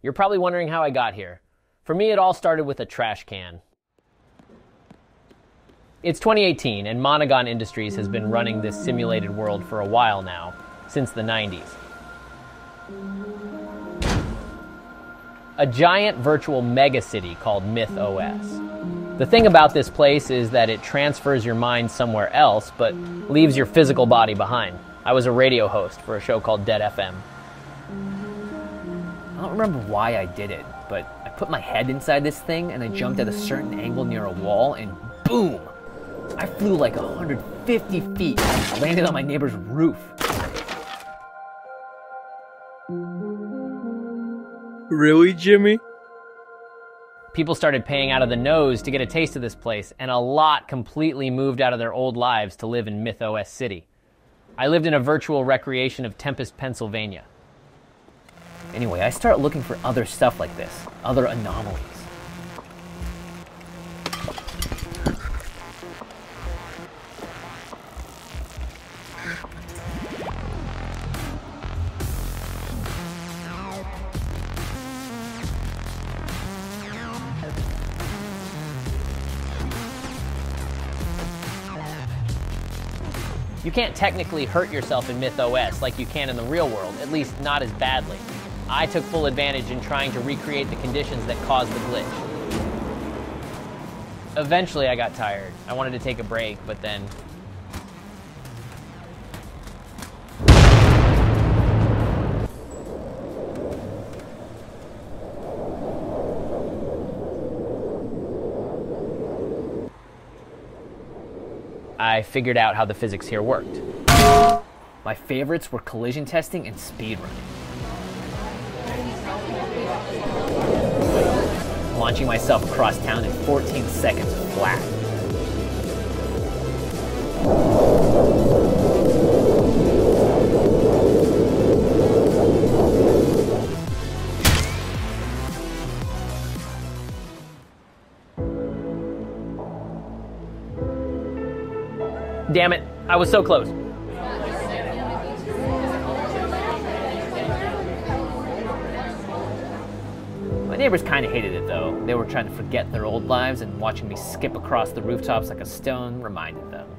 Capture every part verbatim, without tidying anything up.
You're probably wondering how I got here. For me, it all started with a trash can. It's twenty eighteen, and Monogon Industries has been running this simulated world for a while now, since the nineties. A giant virtual megacity called MythOS. The thing about this place is that it transfers your mind somewhere else, but leaves your physical body behind. I was a radio host for a show called Dead F M. I don't remember why I did it, but I put my head inside this thing and I jumped at a certain angle near a wall and boom! I flew like one hundred fifty feet and landed on my neighbor's roof. Really, Jimmy? People started paying out of the nose to get a taste of this place, and a lot completely moved out of their old lives to live in MythOS City. I lived in a virtual recreation of Tempest, Pennsylvania. Anyway, I start looking for other stuff like this, other anomalies. You can't technically hurt yourself in MythOS like you can in the real world, at least not as badly. I took full advantage in trying to recreate the conditions that caused the glitch. Eventually I got tired. I wanted to take a break, but then... I figured out how the physics here worked. My favorites were collision testing and speedrunning. Launching myself across town in fourteen seconds flat. Damn it, I was so close. My neighbors kind of hated it though. They were trying to forget their old lives, and watching me skip across the rooftops like a stone reminded them.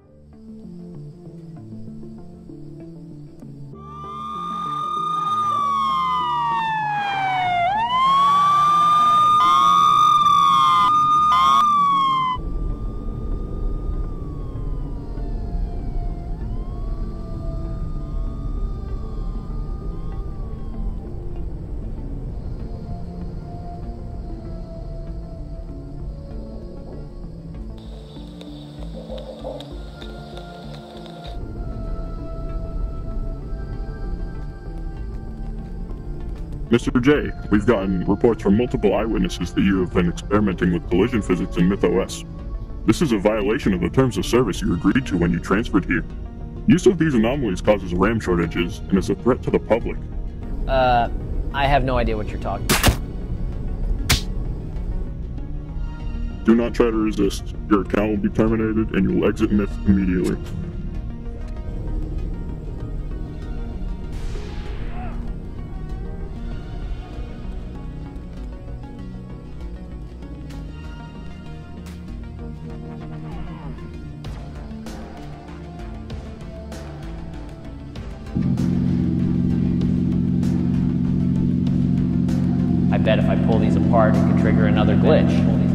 Mister J, we've gotten reports from multiple eyewitnesses that you have been experimenting with collision physics in MythOS. This is a violation of the terms of service you agreed to when you transferred here. Use of these anomalies causes RAM shortages and is a threat to the public. Uh, I have no idea what you're talking about. Do not try to resist. Your account will be terminated and you will exit Myth immediately. I bet if I pull these apart, it could trigger another glitch.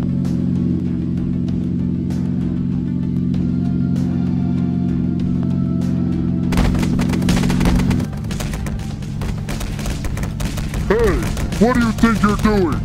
Hey, what do you think you're doing?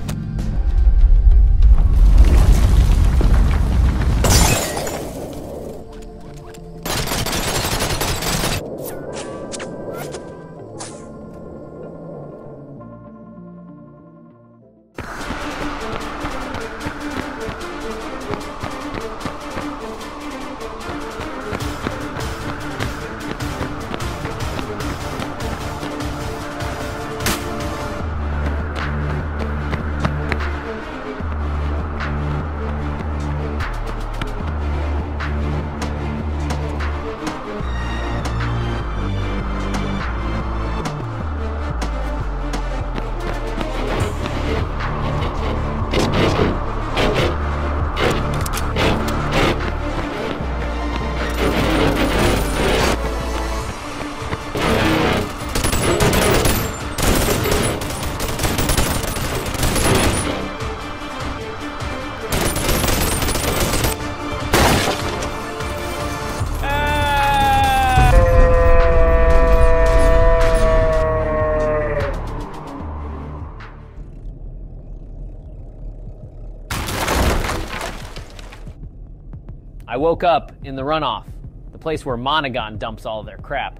I woke up in the runoff, the place where Monogon dumps all of their crap.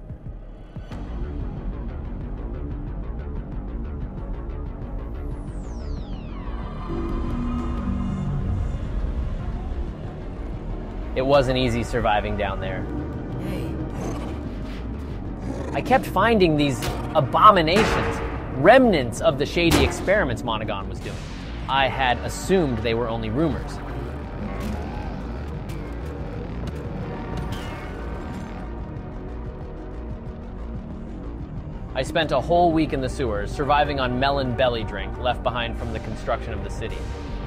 It wasn't easy surviving down there. I kept finding these abominations, remnants of the shady experiments Monogon was doing. I had assumed they were only rumors. I spent a whole week in the sewers, surviving on melon belly drink left behind from the construction of the city.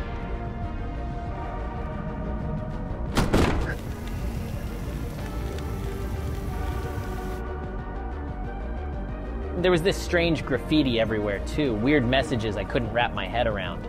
There was this strange graffiti everywhere, too. Weird messages I couldn't wrap my head around.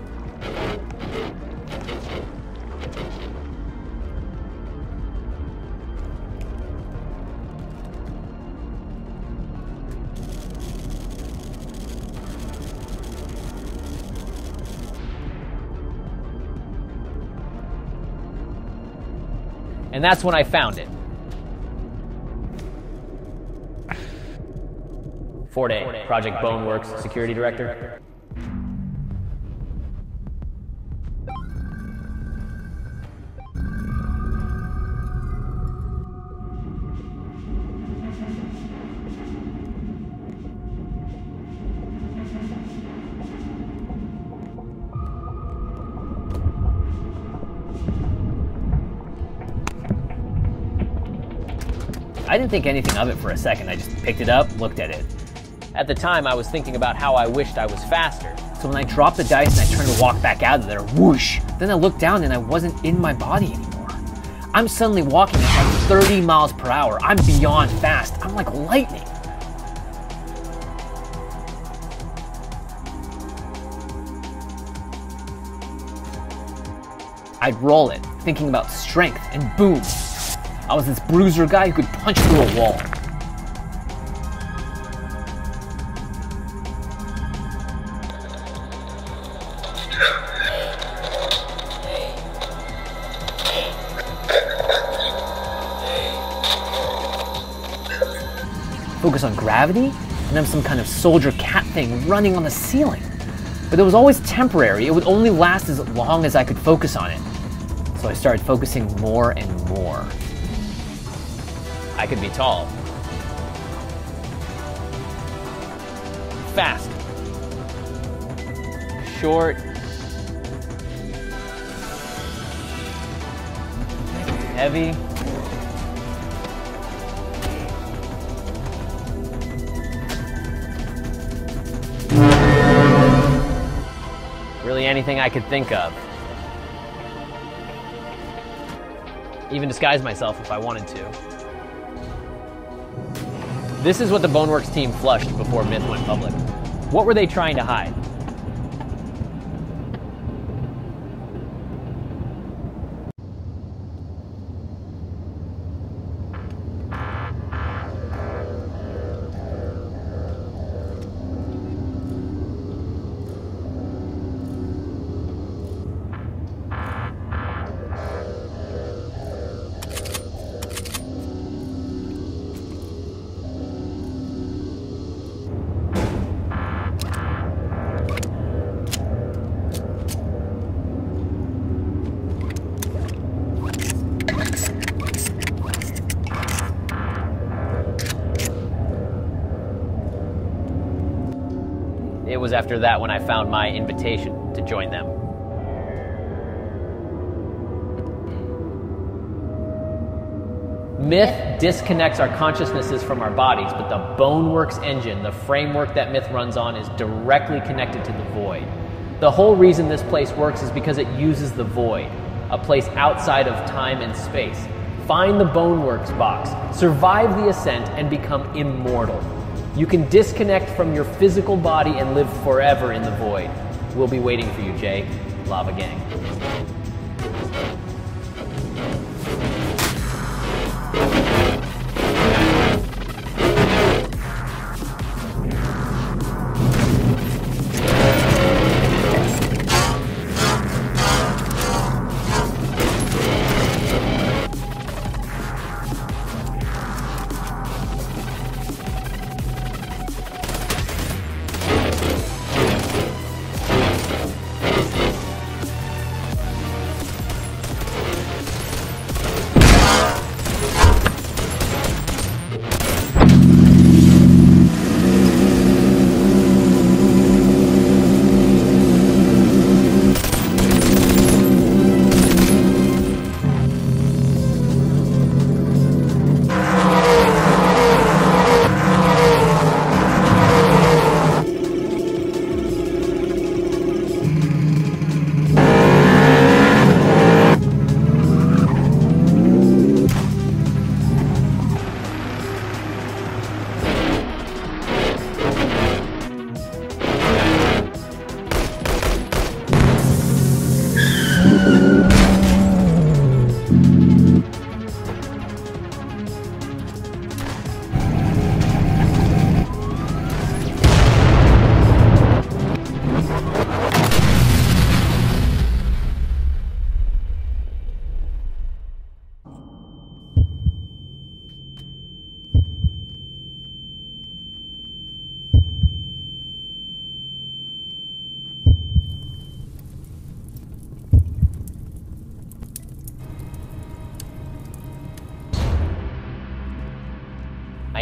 And that's when I found it. Ford A, Project Boneworks Security Director. I didn't think anything of it for a second. I just picked it up, looked at it. At the time, I was thinking about how I wished I was faster. So when I dropped the dice and I turned to walk back out of there, whoosh, then I looked down and I wasn't in my body anymore. I'm suddenly walking at like thirty miles per hour. I'm beyond fast. I'm like lightning. I'd roll it, thinking about strength, and boom, I was this bruiser guy who could punch through a wall. Focus on gravity, and I'm some kind of soldier cat thing running on the ceiling. But it was always temporary. It would only last as long as I could focus on it. So I started focusing more and more. I could be tall. Fast. Short. Heavy. Really anything I could think of. Even disguise myself if I wanted to. This is what the Boneworks team flushed before Myth went public. What were they trying to hide? It was after that when I found my invitation to join them. Myth disconnects our consciousnesses from our bodies, but the Boneworks engine, the framework that Myth runs on, is directly connected to the Void. The whole reason this place works is because it uses the Void, a place outside of time and space. Find the Boneworks box, survive the ascent, and become immortal. You can disconnect from your physical body and live forever in the Void. We'll be waiting for you, Jay. Lava Gang.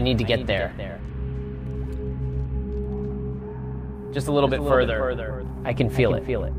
need to get there. Just a little bit further. I can feel it. Feel it.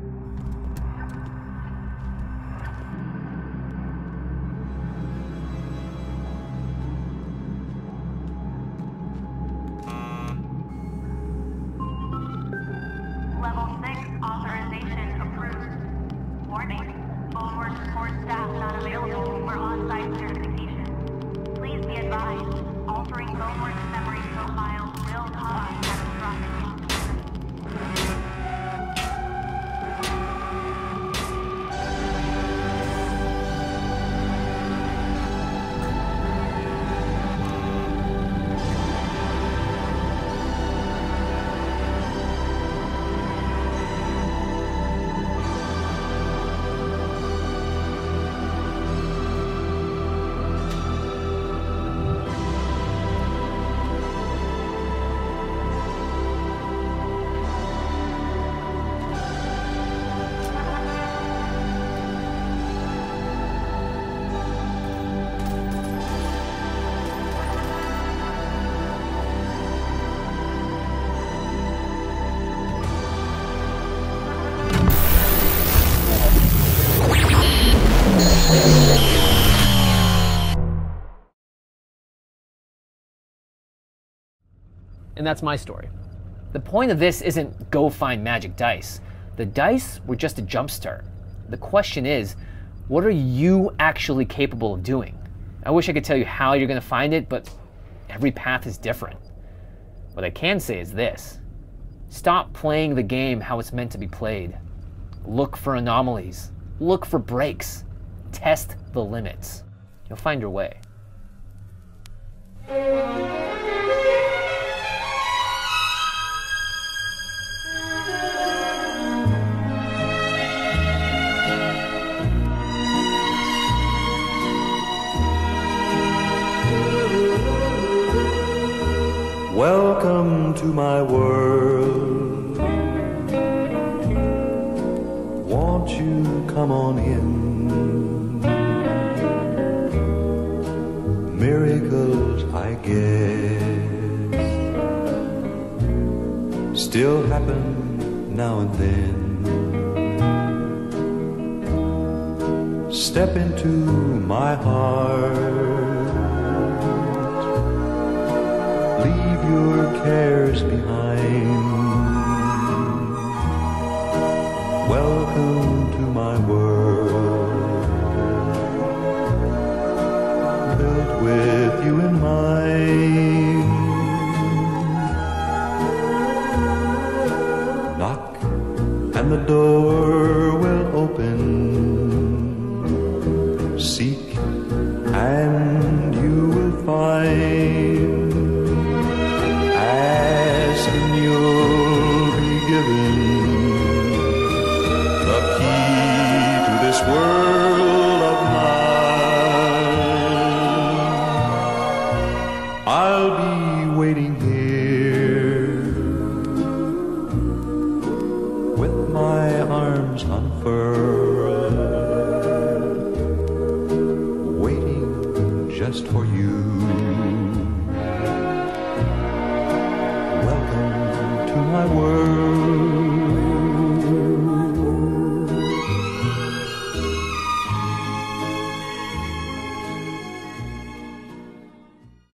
Level six authorization approved. Warning. Boneworks support staff not available for on-site certification. Please be advised, altering Boneworks memory profile will cause catastrophic instability. And that's my story. The point of this isn't go find magic dice. The dice were just a jumpstart. The question is, what are you actually capable of doing? I wish I could tell you how you're going to find it, but every path is different. What I can say is this. Stop playing the game how it's meant to be played. Look for anomalies. Look for breaks. Test the limits. You'll find your way. Welcome to my world. Won't you come on in? Miracles, I guess, still happen now and then. Step into my heart. Leave your cares behind. Welcome to my world, built with you in mind. Knock and the door will open. Seek and you will find. Ask and you'll be given the key to this world of mine. I'll be waiting here with my arms unfurled, waiting just for you. My world.